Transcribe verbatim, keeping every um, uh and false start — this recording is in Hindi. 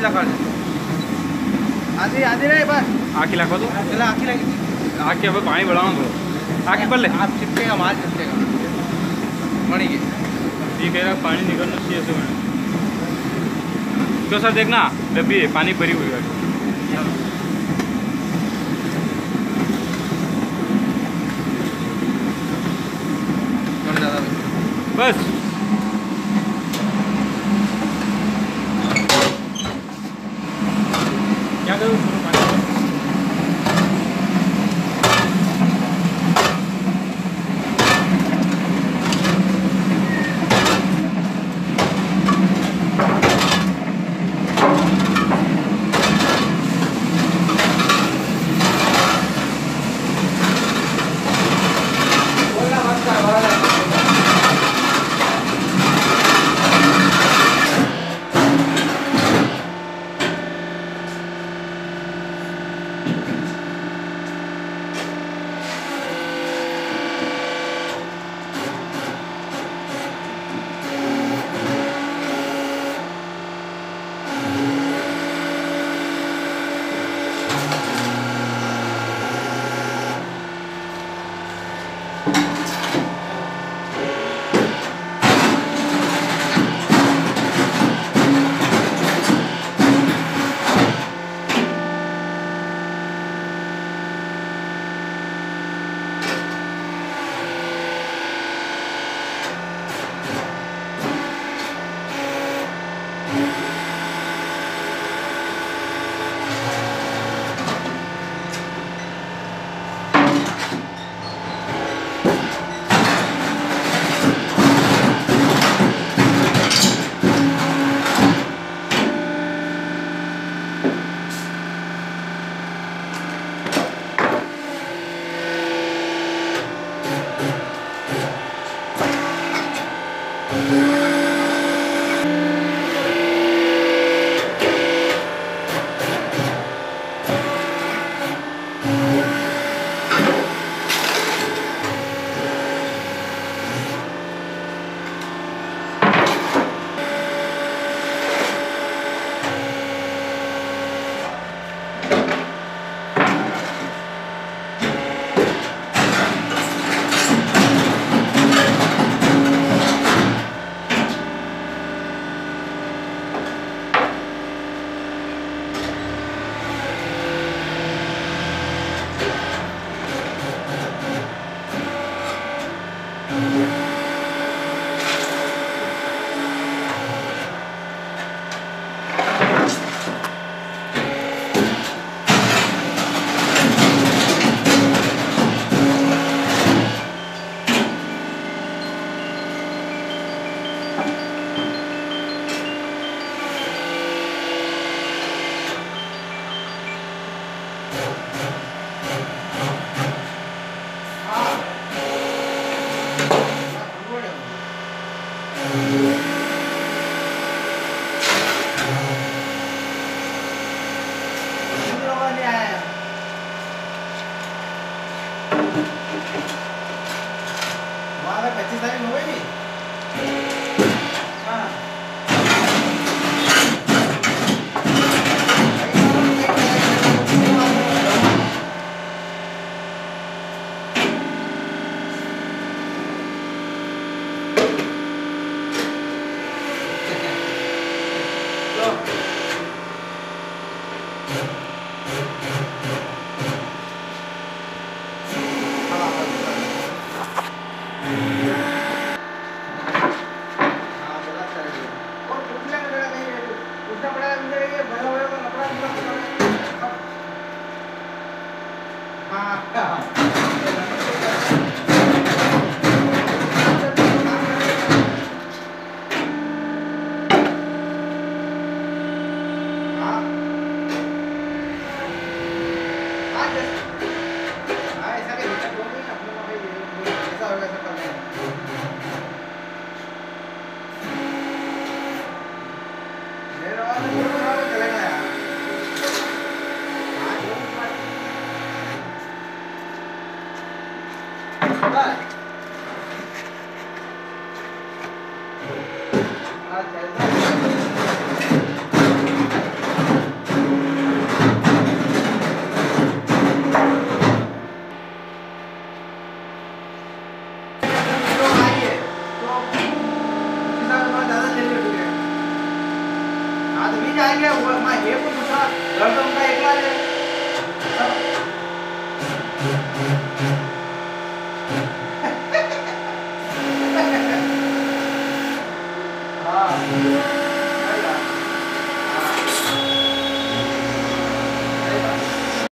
दाखवा आधी आधी रे बस आखी लाखो तो चला आखी लगी आके अब पानी बढ़ाओ तो आके पर ले आप चिपकेगा माल चिपकेगा मड़ी के ये कह रहा पानी निकलना चाहिए ऐसे में तो सर देखना जब भी पानी भरी हुई है बस क्या करूँ पच्चीस तारीख हो गई क्या गया वो मैं ये को दूसरा घर तो उनका एकला है हाँ